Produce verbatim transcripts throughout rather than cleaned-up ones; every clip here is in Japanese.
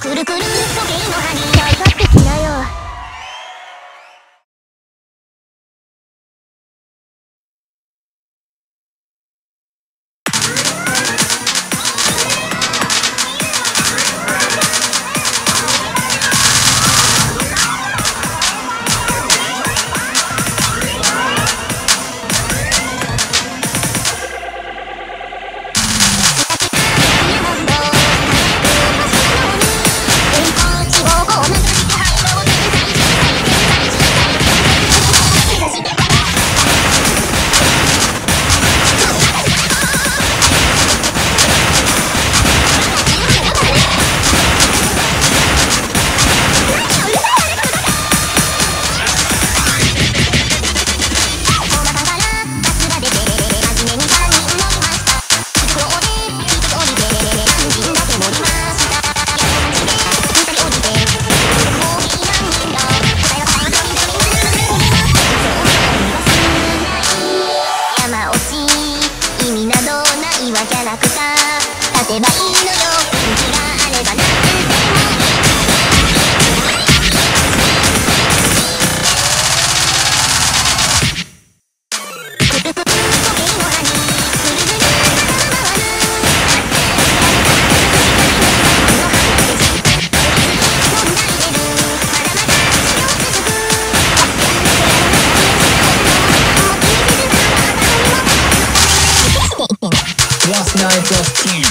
くるくる時計の針分かってきなよ。キャラクター立てばいいのよ、元気があればなんでもいい。くるくる時計の針ぐるぐる回る。 Last night of King.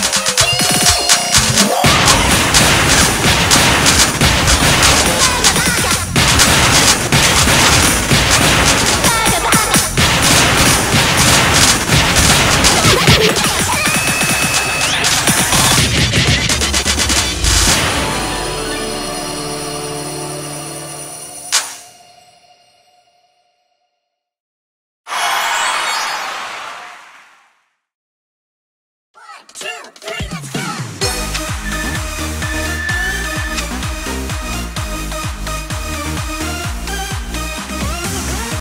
Two, three.